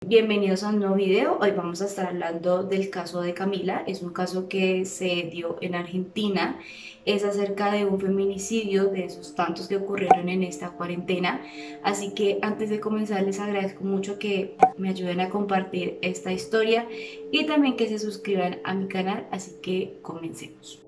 Bienvenidos a un nuevo video. Hoy vamos a estar hablando del caso de Camila. Es un caso que se dio en Argentina. Es acerca de un feminicidio, de esos tantos que ocurrieron en esta cuarentena. Así que antes de comenzar les agradezco mucho que me ayuden a compartir esta historia y también que se suscriban a mi canal. Así que comencemos.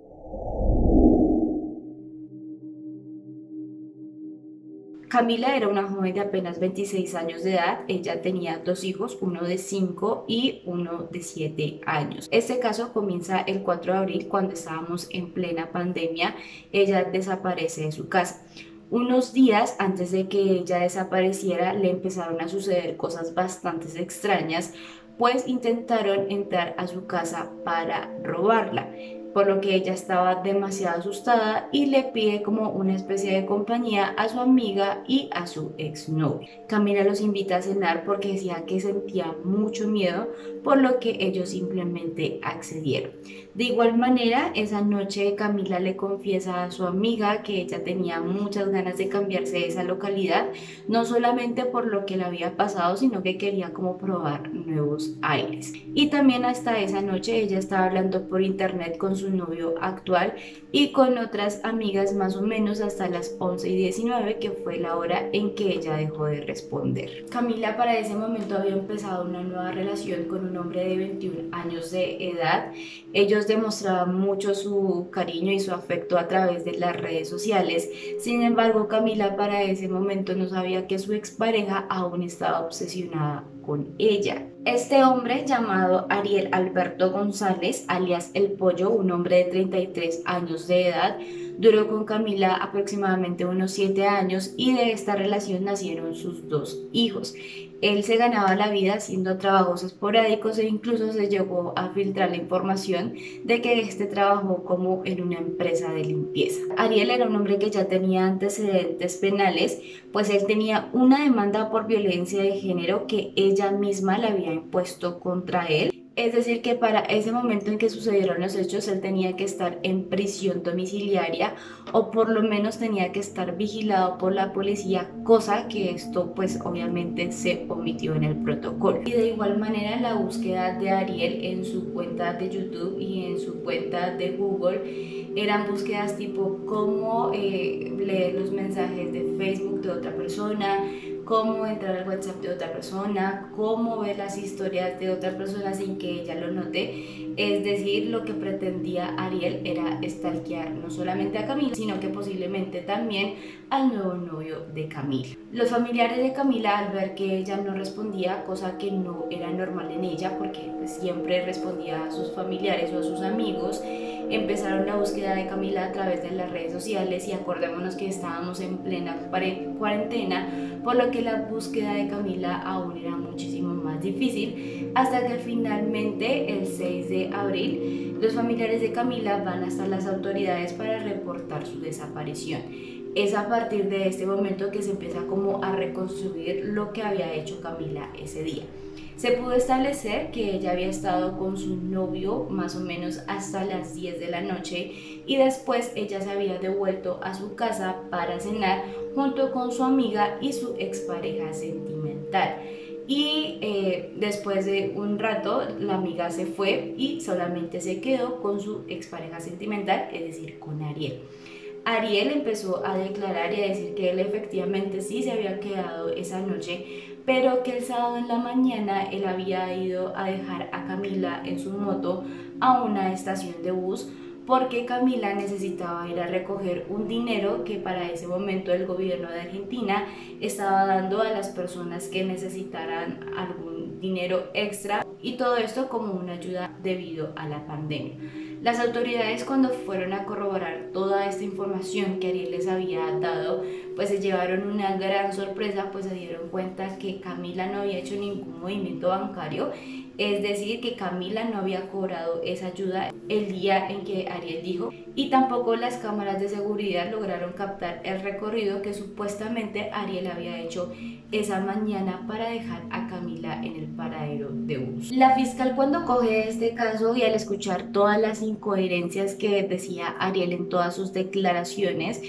Camila era una joven de apenas 26 años de edad. Ella tenía dos hijos, uno de 5 y uno de 7 años. Este caso comienza el 4 de abril cuando estábamos en plena pandemia. Ella desaparece de su casa. Unos días antes de que ella desapareciera le empezaron a suceder cosas bastante extrañas, pues intentaron entrar a su casa para robarla, por lo que ella estaba demasiado asustada y le pide como una especie de compañía a su amiga y a su exnovio. Camila los invita a cenar porque decía que sentía mucho miedo, por lo que ellos simplemente accedieron. De igual manera, esa noche Camila le confiesa a su amiga que ella tenía muchas ganas de cambiarse de esa localidad, no solamente por lo que le había pasado, sino que quería como probar nuevos aires. Y también hasta esa noche ella estaba hablando por internet con su novio actual y con otras amigas más o menos hasta las 11:19, que fue la hora en que ella dejó de responder. Camila para ese momento había empezado una nueva relación con un hombre de 21 años de edad. Ellos demostraban mucho su cariño y su afecto a través de las redes sociales. Sin embargo, Camila para ese momento no sabía que su expareja aún estaba obsesionada con ella. Este hombre, llamado Ariel Alberto González, alias El Pollo, un hombre de 33 años de edad, duró con Camila aproximadamente unos 7 años y de esta relación nacieron sus dos hijos. Él se ganaba la vida haciendo trabajos esporádicos e incluso se llegó a filtrar la información de que este trabajó como en una empresa de limpieza. Ariel era un hombre que ya tenía antecedentes penales, pues él tenía una demanda por violencia de género que ella misma le había impuesto contra él. Es decir, que para ese momento en que sucedieron los hechos, él tenía que estar en prisión domiciliaria o por lo menos tenía que estar vigilado por la policía, cosa que esto pues obviamente se omitió en el protocolo. Y de igual manera la búsqueda de Ariel en su cuenta de YouTube y en su cuenta de Google eran búsquedas tipo cómo leer los mensajes de Facebook de otra persona, cómo entrar al WhatsApp de otra persona, cómo ver las historias de otra persona sin que ella lo note. Es decir, lo que pretendía Ariel era stalkear no solamente a Camila, sino que posiblemente también al nuevo novio de Camila. Los familiares de Camila, al ver que ella no respondía, cosa que no era normal en ella porque pues, siempre respondía a sus familiares o a sus amigos, empezaron la búsqueda de Camila a través de las redes sociales y acordémonos que estábamos en plena cuarentena, por lo que la búsqueda de Camila aún era muchísimo más difícil, hasta que finalmente el 6 de abril los familiares de Camila van hasta las autoridades para reportar su desaparición. Es a partir de este momento que se empieza como a reconstruir lo que había hecho Camila ese día. Se pudo establecer que ella había estado con su novio más o menos hasta las 10 de la noche y después ella se había devuelto a su casa para cenar junto con su amiga y su expareja sentimental. Y después de un rato la amiga se fue y solamente se quedó con su expareja sentimental, es decir, con Ariel. Ariel empezó a declarar y a decir que él efectivamente sí se había quedado esa noche, pero que el sábado en la mañana él había ido a dejar a Camila en su moto a una estación de bus porque Camila necesitaba ir a recoger un dinero que para ese momento el gobierno de Argentina estaba dando a las personas que necesitaran algún dinero extra, y todo esto como una ayuda debido a la pandemia. Las autoridades, cuando fueron a corroborar toda esta información que Ariel les había dado, pues se llevaron una gran sorpresa, pues se dieron cuenta que Camila no había hecho ningún movimiento bancario, es decir, que Camila no había cobrado esa ayuda el día en que Ariel dijo, y tampoco las cámaras de seguridad lograron captar el recorrido que supuestamente Ariel había hecho esa mañana para dejar a Camila en el paradero de bus. La fiscal, cuando coge este caso y al escuchar todas las incoherencias que decía Ariel en todas sus declaraciones,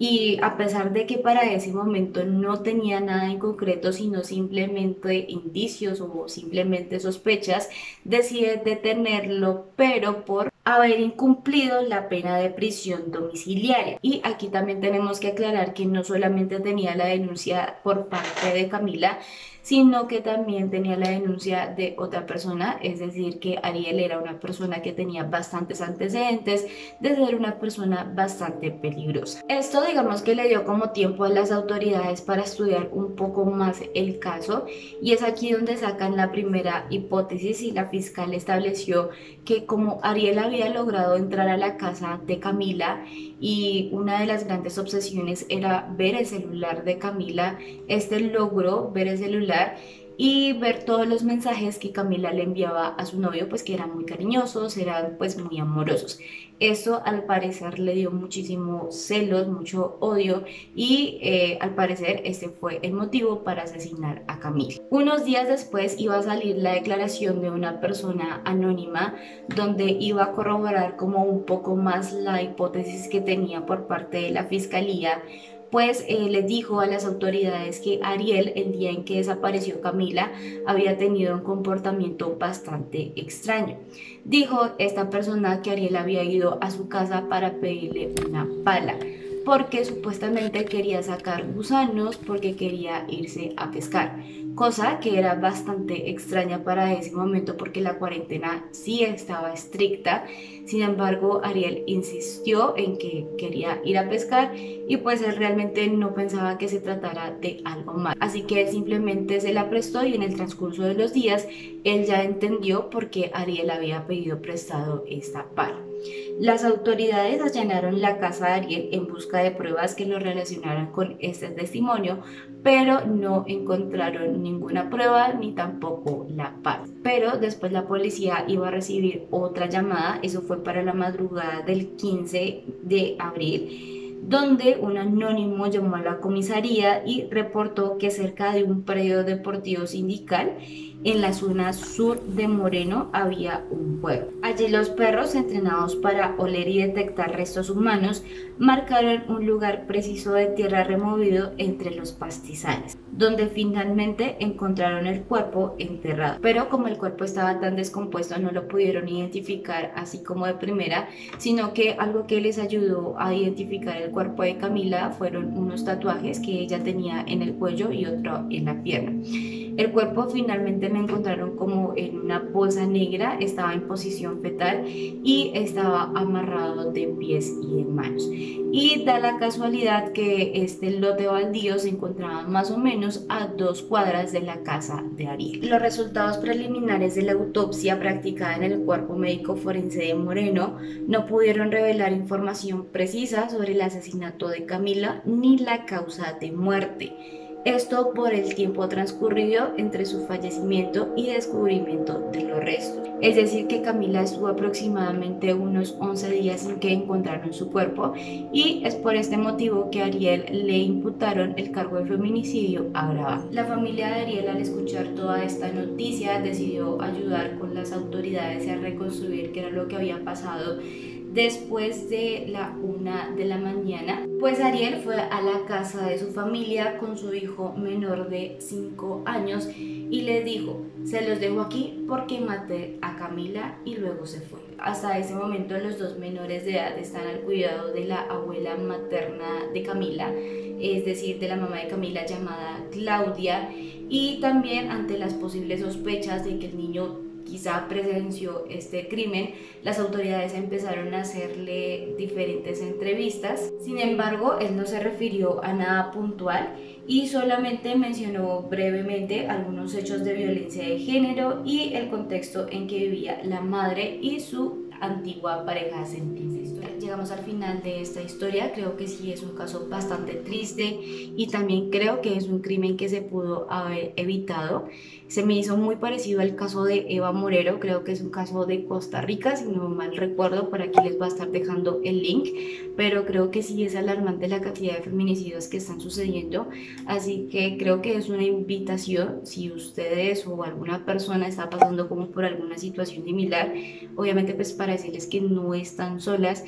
y a pesar de que para ese momento no tenía nada en concreto, sino simplemente indicios o simplemente sospechas, decide detenerlo, pero por haber incumplido la pena de prisión domiciliaria. Y aquí también tenemos que aclarar que no solamente tenía la denuncia por parte de Camila, sino que también tenía la denuncia de otra persona, es decir, que Ariel era una persona que tenía bastantes antecedentes de ser una persona bastante peligrosa. Esto digamos que le dio como tiempo a las autoridades para estudiar un poco más el caso, y es aquí donde sacan la primera hipótesis, y la fiscal estableció que como Ariel había logrado entrar a la casa de Camila y una de las grandes obsesiones era ver el celular de Camila, este logró ver el celular y ver todos los mensajes que Camila le enviaba a su novio, pues que eran muy cariñosos, eran pues muy amorosos. Esto al parecer le dio muchísimo celos, mucho odio, y al parecer este fue el motivo para asesinar a Camila. Unos días después iba a salir la declaración de una persona anónima donde iba a corroborar como un poco más la hipótesis que tenía por parte de la fiscalía, pues le dijo a las autoridades que Ariel, el día en que desapareció Camila, había tenido un comportamiento bastante extraño. Dijo esta persona que Ariel había ido a su casa para pedirle una pala, porque supuestamente quería sacar gusanos, porque quería irse a pescar, cosa que era bastante extraña para ese momento porque la cuarentena sí estaba estricta. Sin embargo, Ariel insistió en que quería ir a pescar y pues él realmente no pensaba que se tratara de algo más. Así que él simplemente se la prestó, y en el transcurso de los días él ya entendió por qué Ariel había pedido prestado esta pala. Las autoridades allanaron la casa de Ariel en busca de pruebas que lo relacionaran con este testimonio, pero no encontraron ninguna prueba ni tampoco la pala. Pero después la policía iba a recibir otra llamada, eso fue para la madrugada del 15 de abril, donde un anónimo llamó a la comisaría y reportó que cerca de un predio deportivo sindical en la zona sur de Moreno había un juego. Allí los perros, entrenados para oler y detectar restos humanos, marcaron un lugar preciso de tierra removido entre los pastizales, donde finalmente encontraron el cuerpo enterrado. Pero como el cuerpo estaba tan descompuesto, no lo pudieron identificar así como de primera, sino que algo que les ayudó a identificar el cuerpo de Camila fueron unos tatuajes que ella tenía en el cuello y otro en la pierna. El cuerpo finalmente lo encontraron como en una bolsa negra, estaba en posición fetal y estaba amarrado de pies y de manos. Y da la casualidad que este lote baldío se encontraba más o menos a 2 cuadras de la casa de Ariel. Los resultados preliminares de la autopsia practicada en el Cuerpo Médico Forense de Moreno no pudieron revelar información precisa sobre el asesinato de Camila ni la causa de muerte. Esto por el tiempo transcurrido entre su fallecimiento y descubrimiento de los restos. Es decir, que Camila estuvo aproximadamente unos 11 días sin que encontraron su cuerpo, y es por este motivo que a Ariel le imputaron el cargo de feminicidio agravado. La familia de Ariel, al escuchar toda esta noticia, decidió ayudar con las autoridades a reconstruir qué era lo que había pasado después de la 1 de la mañana, pues Ariel fue a la casa de su familia con su hijo menor de 5 años y le dijo: se los dejo aquí porque maté a Camila, y luego se fue. Hasta ese momento los dos menores de edad están al cuidado de la abuela materna de Camila, es decir, de la mamá de Camila llamada Claudia, y también ante las posibles sospechas de que el niño quizá presenció este crimen, las autoridades empezaron a hacerle diferentes entrevistas. Sin embargo, él no se refirió a nada puntual y solamente mencionó brevemente algunos hechos de violencia de género y el contexto en que vivía la madre y su antigua pareja sentimental. Llegamos al final de esta historia. Creo que sí es un caso bastante triste y también creo que es un crimen que se pudo haber evitado. Se me hizo muy parecido al caso de Eva Morero, creo que es un caso de Costa Rica, si no mal recuerdo. Por aquí les voy a estar dejando el link, pero creo que sí es alarmante la cantidad de feminicidios que están sucediendo, así que creo que es una invitación, si ustedes o alguna persona está pasando como por alguna situación similar, obviamente pues para decirles que no están solas,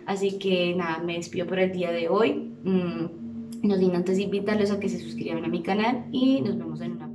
Así que nada, me despido por el día de hoy. No sin antes invitarlos a que se suscriban a mi canal y nos vemos en una próxima.